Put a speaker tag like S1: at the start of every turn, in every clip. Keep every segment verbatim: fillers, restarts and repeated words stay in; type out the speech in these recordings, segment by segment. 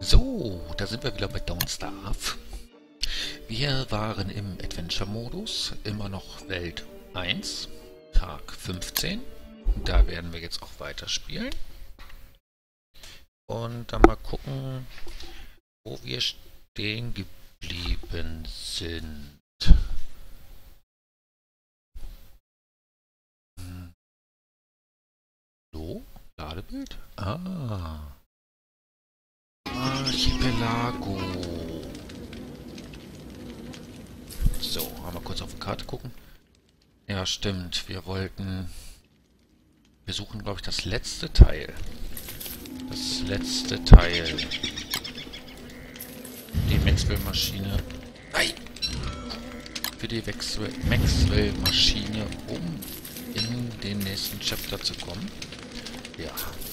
S1: So, da sind wir wieder bei Don't Starve. Wir waren im Adventure-Modus, immer noch Welt eins, Tag fünfzehn. Da werden wir jetzt auch weiterspielen. Und dann mal gucken, wo wir stehen geblieben sind. Hm. So, Ladebild? Ah. Archipelago. So, einmal kurz auf die Karte gucken. Ja, stimmt. Wir wollten... Wir suchen, glaube ich, das letzte Teil. Das letzte Teil. Die Maxwell-Maschine. Nein! Für die Maxwell-Maschine, um in den nächsten Chapter zu kommen. Ja.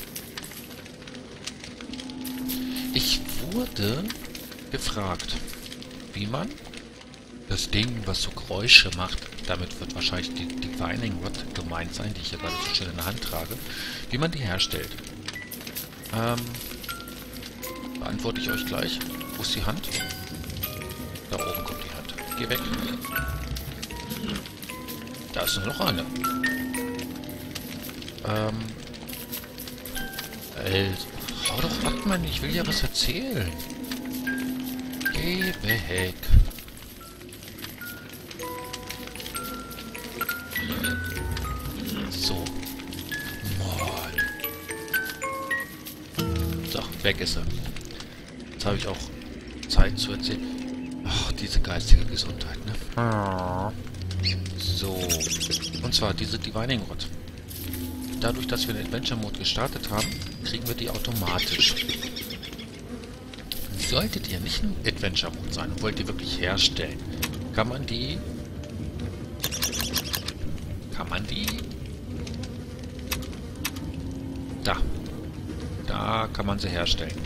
S1: Ich wurde gefragt, wie man das Ding, was so Geräusche macht, damit wird wahrscheinlich die, die Divining Rod gemeint sein, die ich hier gerade so schön in der Hand trage, wie man die herstellt. Ähm, beantworte ich euch gleich. Wo ist die Hand? Da oben kommt die Hand. Geh weg. Da ist nur noch eine. Ähm, also, hau doch ab, Mann, ich will ja was erzählen. Geh weg. So. Mann. So, weg ist er. Jetzt habe ich auch Zeit zu erzählen. Ach, diese geistige Gesundheit, ne? So. Und zwar diese Divining Rod. Dadurch, dass wir den Adventure-Mode gestartet haben, kriegen wir die automatisch. Solltet ihr nicht im Adventure-Mode sein und wollt ihr wirklich herstellen, kann man die... Kann man die... Da. Da kann man sie herstellen.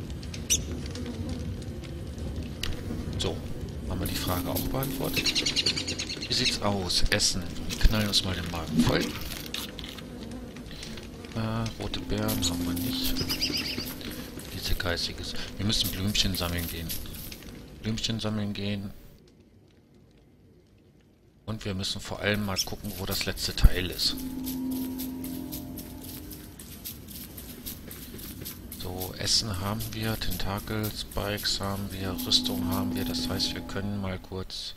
S1: So. Haben wir die Frage auch beantwortet. Wie sieht's aus? Essen. Wir knallen uns mal den Magen voll. Äh, rote Beeren haben wir nicht. Diese geistiges. Wir müssen Blümchen sammeln gehen. Blümchen sammeln gehen. Und wir müssen vor allem mal gucken, wo das letzte Teil ist. So, Essen haben wir, Tentakel, Spikes haben wir, Rüstung haben wir. Das heißt, wir können mal kurz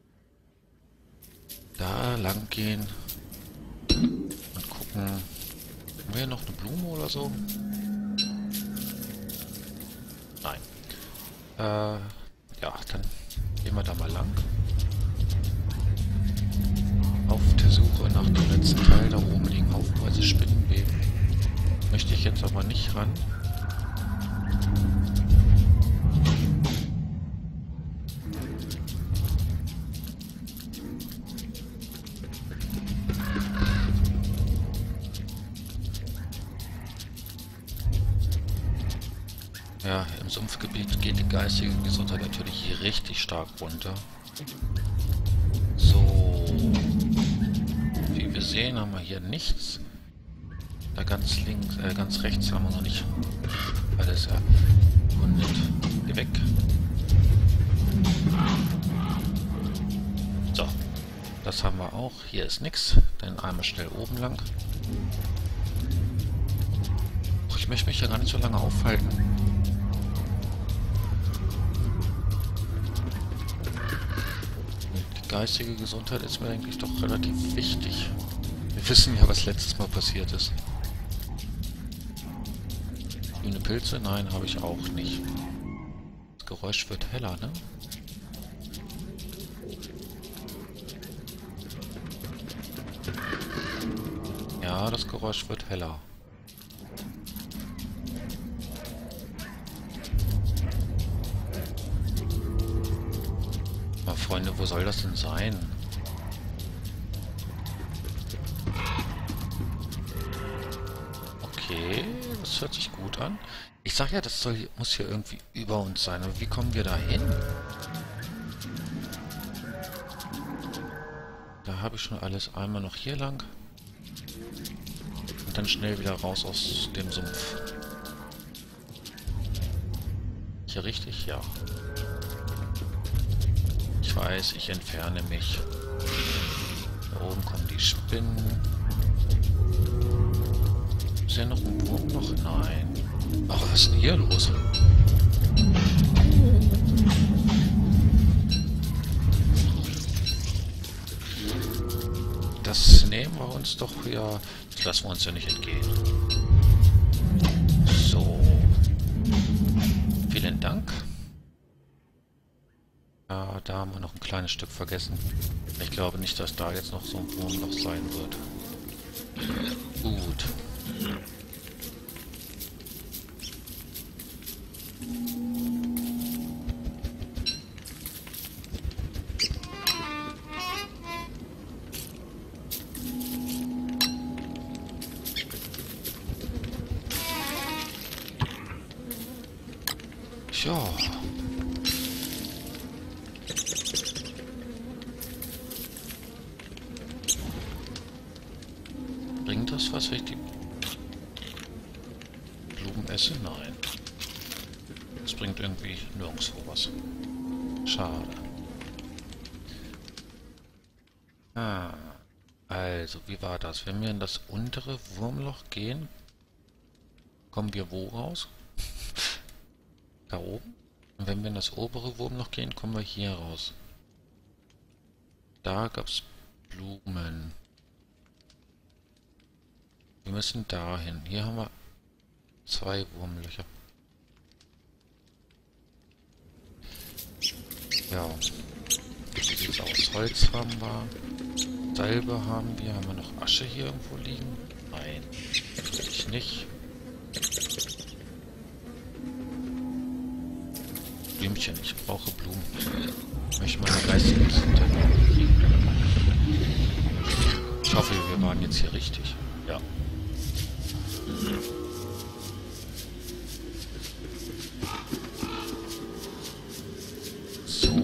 S1: da lang gehen und gucken. Haben wir hier noch eine Blume oder so? Nein. Äh, ja, dann gehen wir da mal lang. Auf der Suche nach dem letzten Teil. Da oben liegen haufenweise Spinnenweben. Möchte ich jetzt aber nicht ran. Ja, im Sumpfgebiet geht die geistige Gesundheit natürlich hier richtig stark runter. So. Wie wir sehen, haben wir hier nichts. Da ganz links, äh, ganz rechts haben wir noch nicht alles erkundet. Geh weg. So. Das haben wir auch. Hier ist nichts. Dann einmal schnell oben lang. Och, ich möchte mich ja gar nicht so lange aufhalten. Geistige Gesundheit ist mir eigentlich doch relativ wichtig. Wir wissen ja, was letztes Mal passiert ist. Grüne Pilze? Nein, habe ich auch nicht. Das Geräusch wird heller, ne? Ja, das Geräusch wird heller. Freunde, wo soll das denn sein? Okay, das hört sich gut an. Ich sag ja, das soll, muss hier irgendwie über uns sein. Aber wie kommen wir da hin? Da habe ich schon alles. Einmal noch hier lang. Und dann schnell wieder raus aus dem Sumpf. hier richtig? Ja. Ich weiß, ich entferne mich. Da oben kommen die Spinnen. Ist ja noch ein Wurm noch? Nein. Ach, was ist denn hier los? Das nehmen wir uns doch ja. Das lassen wir uns ja nicht entgehen. So. Vielen Dank. Ja, da haben wir noch ein kleines Stück vergessen. Ich glaube nicht, dass da jetzt noch so ein Wurmloch sein wird. Gut. Ja. Bringt das was, wenn ich die Blumen esse? Nein. Das bringt irgendwie nirgendwo was. Schade. Ah. Also, wie war das? Wenn wir in das untere Wurmloch gehen, kommen wir wo raus? Da oben. Und wenn wir in das obere Wurmloch gehen, kommen wir hier raus. Da gab es Blumen. Wir müssen dahin. Hier haben wir zwei Wurmlöcher. Ja. Wie sieht's aus? Holz haben wir. Salbe haben wir. Haben wir noch Asche hier irgendwo liegen? Nein. Ich nicht. Blümchen, ich brauche Blumen. Ich möchte meine geistigen Sinne kriegen. Ich hoffe, wir waren jetzt hier richtig. Ja. So.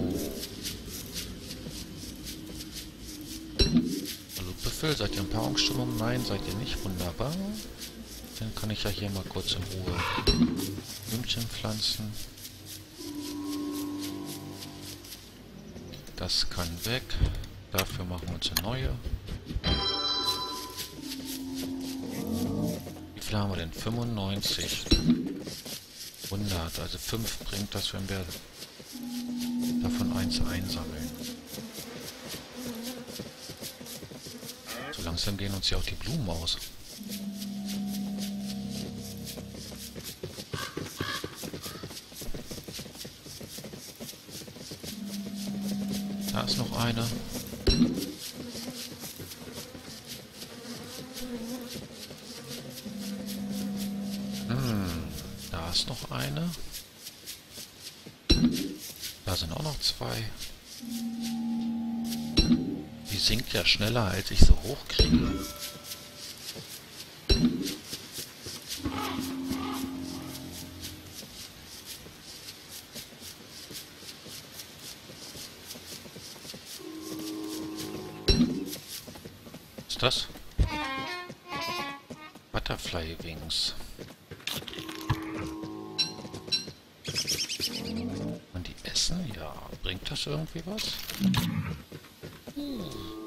S1: Hallo Büffel, seid ihr in Paarungsstimmung? Nein, seid ihr nicht. Wunderbar. Dann kann ich ja hier mal kurz in Ruhe Blümchen pflanzen. Das kann weg. Dafür machen wir uns eine neue. Wie viel haben wir denn? fünfundneunzig. hundert. Also fünf bringt das, wenn wir davon eins einsammeln. So langsam gehen uns ja auch die Blumen aus. Da ist noch eine. Hm, da ist noch eine. Da sind auch noch zwei. Die sinkt ja schneller, als ich sie hochkriege. Das? Butterfly Wings. Und die essen? Ja. Bringt das irgendwie was? Hm.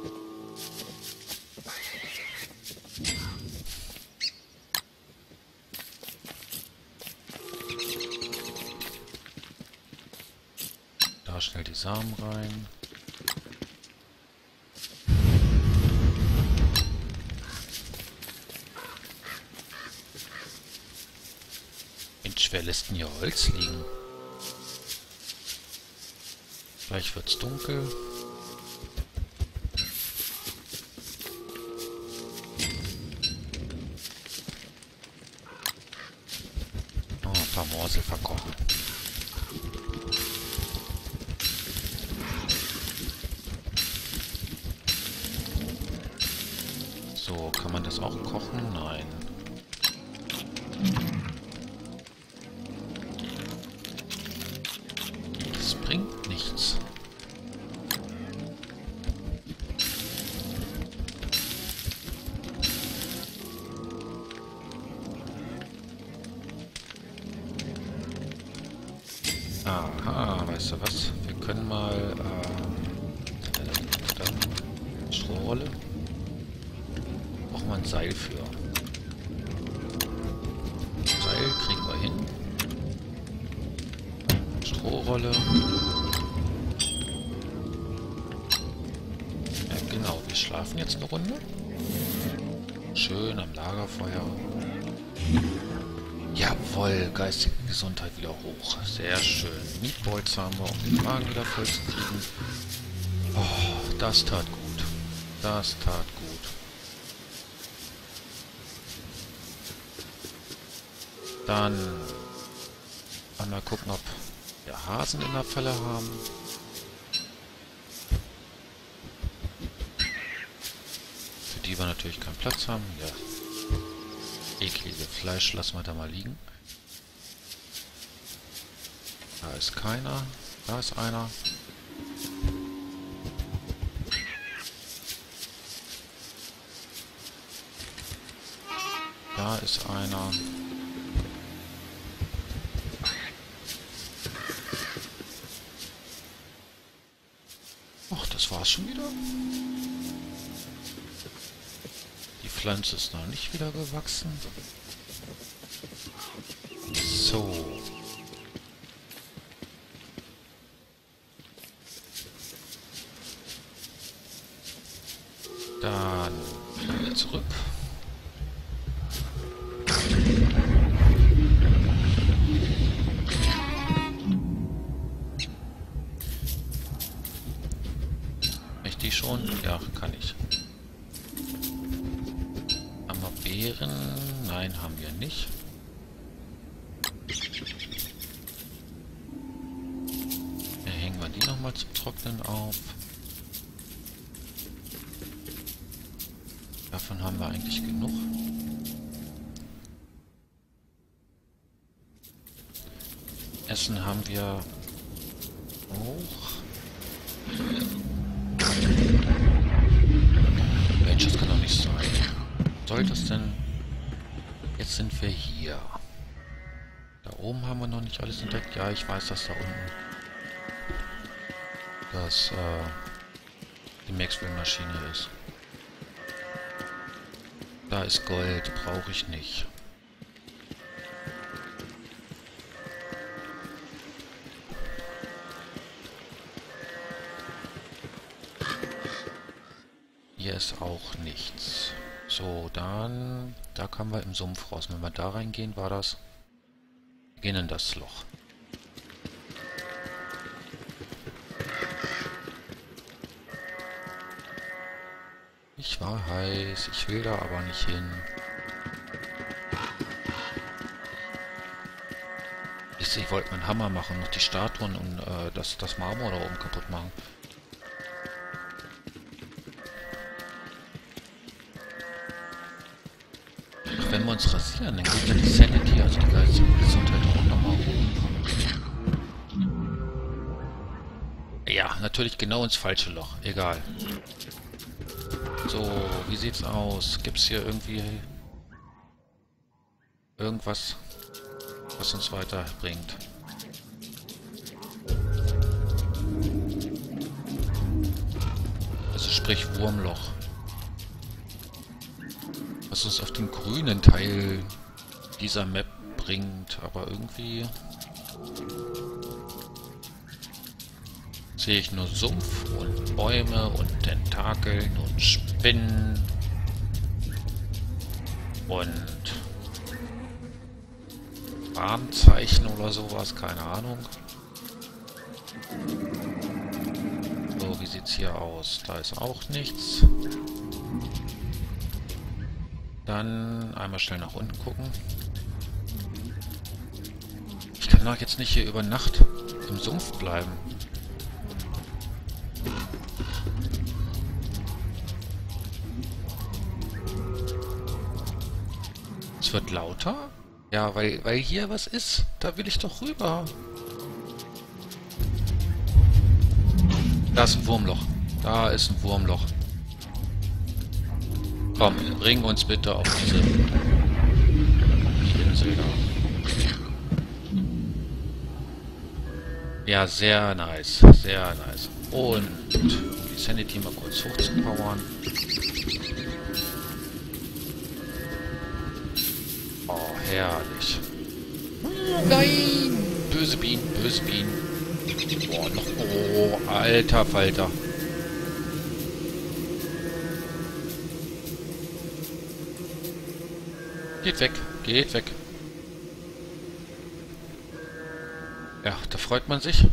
S1: Da schnell die Samen rein. Wer lässt denn hier Holz liegen? Gleich wird's dunkel. Oh, ein paar Morsel verkochen. So, kann man das auch kochen? Nein. Bringt nichts. Aha, weißt du was? Wir können mal, ähm, dann Strohrolle. Brauchen wir ein Seil für. Seil kriegen wir hin. Strohrolle. Ja, genau, wir schlafen jetzt eine Runde. Schön am Lagerfeuer. Jawohl, geistige Gesundheit wieder hoch. Sehr schön. Meatballs haben wir, um den Magen wieder voll zu kriegen. Oh, das tat gut. Das tat gut. Dann mal gucken, ob wir Hasen in der Falle haben. Für die wir natürlich keinen Platz haben. Ja. Eklige Fleisch lassen wir da mal liegen. Da ist keiner. Da ist einer. Da ist einer. Ach, das war's schon wieder. Die Pflanze ist noch nicht wieder gewachsen. So. Dann gehen wir zurück. Kann ich die schon? Ja, kann ich. Haben wir Beeren? Nein, haben wir nicht. Dann hängen wir die nochmal zum Trocknen auf. Davon haben wir eigentlich genug. Essen haben wir auch. Mensch, das kann doch nicht sein. Soll das denn... Jetzt sind wir hier. Da oben haben wir noch nicht alles entdeckt. Ja, ich weiß, dass da unten das äh, die Maxwell-Maschine ist. Da ist Gold, brauche ich nicht. Hier ist auch nichts. So, dann... Da kamen wir im Sumpf raus. Wenn wir da reingehen, war das... Wir gehen in das Loch. Ich war heiß, ich will da aber nicht hin. Ich, ich wollte meinen Hammer machen, noch die Statuen und äh, das, das Marmor da oben kaputt machen. Ach, wenn wir uns rasieren, dann geht ja die Sanity, also die geistige Gesundheit auch nochmal hoch. Ja, natürlich genau ins falsche Loch, egal. So, wie sieht's aus? Gibt's hier irgendwie irgendwas, was uns weiterbringt? Also sprich Wurmloch. Was uns auf den grünen Teil dieser Map bringt, aber irgendwie sehe ich nur Sumpf und Bäume und Tentakeln und Spinnen und Warnzeichen oder sowas, keine Ahnung. So, wie sieht's hier aus? Da ist auch nichts. Dann einmal schnell nach unten gucken. Ich kann doch jetzt nicht hier über Nacht im Sumpf bleiben. Es wird lauter? Ja, weil, weil hier was ist. Da will ich doch rüber. Da ist ein Wurmloch. Da ist ein Wurmloch. Komm, bring uns bitte auf diese die Insel da. Ja, sehr nice. Sehr nice. Und um die Sanity mal kurz hochzupowern. Oh, herrlich. Nein! Böse Bienen, böse Bienen. Oh, noch. Oh, alter Falter. Geht weg, geht weg. Ja, da freut man sich.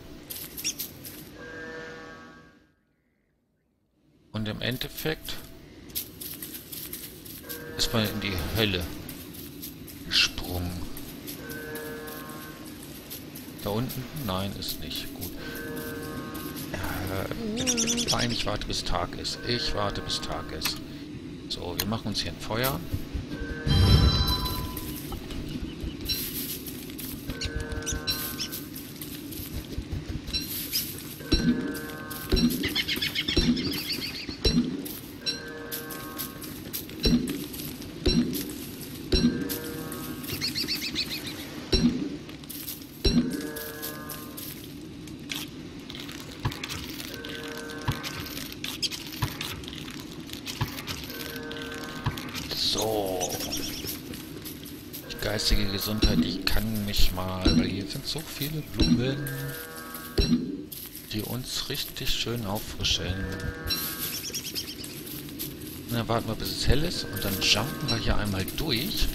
S1: Und im Endeffekt ist man in die Hölle gesprungen. Da unten? Nein, ist nicht. Gut. Äh, nein, ich warte bis Tag ist. Ich warte bis Tag ist. So, wir machen uns hier ein Feuer. So. Die geistige Gesundheit, die kann mich mal, weil hier sind so viele Blumen, die uns richtig schön auffrischen. Und dann warten wir, bis es hell ist und dann jumpen wir hier einmal durch.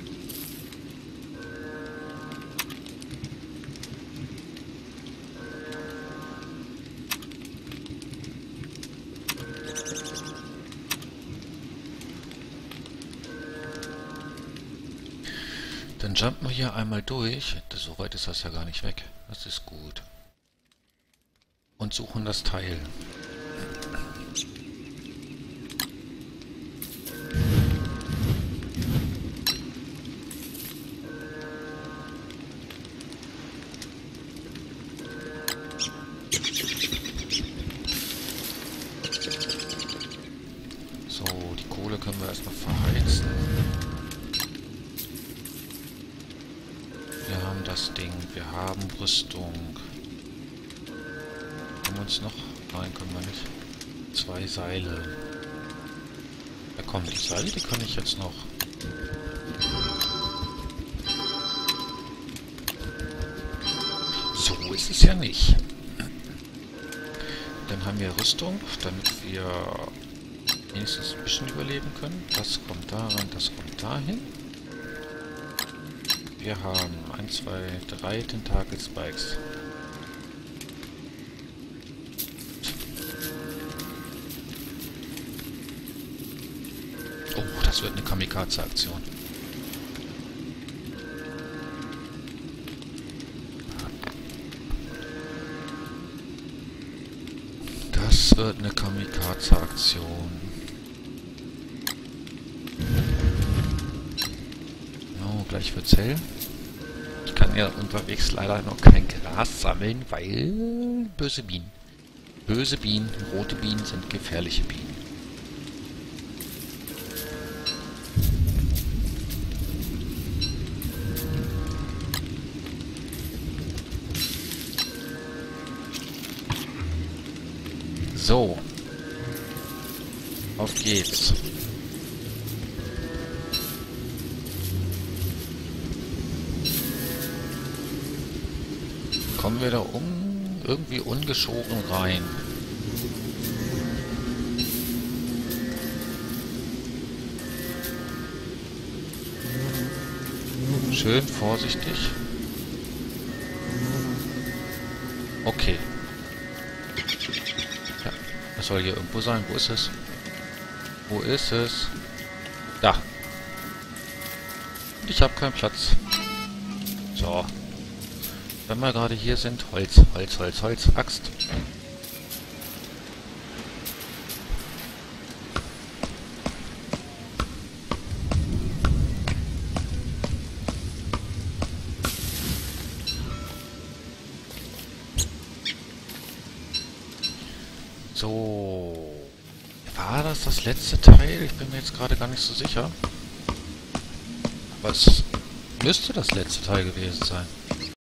S1: Dann jumpen wir hier einmal durch. Das, so weit ist das ja gar nicht weg. Das ist gut. Und suchen das Teil. So, die Kohle können wir erstmal verheizen. Wir haben das Ding, wir haben Rüstung. Können wir uns noch... Nein, können wir nicht. Zwei Seile. Ja komm, die Seile, die kann ich jetzt noch... So ist es ja nicht. Dann haben wir Rüstung, damit wir wenigstens ein bisschen überleben können. Das kommt daran, das kommt dahin. Wir haben ein, zwei, drei Tentakel Spikes. Oh, das wird eine Kamikaze-Aktion. Das wird eine Kamikaze-Aktion. Oh, gleich wird's hell. Ich kann ja unterwegs leider noch kein Gras sammeln, weil böse Bienen. Böse Bienen, rote Bienen sind gefährliche Bienen. So. Auf geht's. Kommen wir da um irgendwie ungeschoren rein. Schön vorsichtig. Okay. Ja, das soll hier irgendwo sein. Wo ist es? Wo ist es? Da. Ich habe keinen Platz. So. Wenn wir gerade hier sind, Holz, Holz, Holz, Holz, Axt. So. War das das letzte Teil? Ich bin mir jetzt gerade gar nicht so sicher. Aber es müsste das letzte Teil gewesen sein.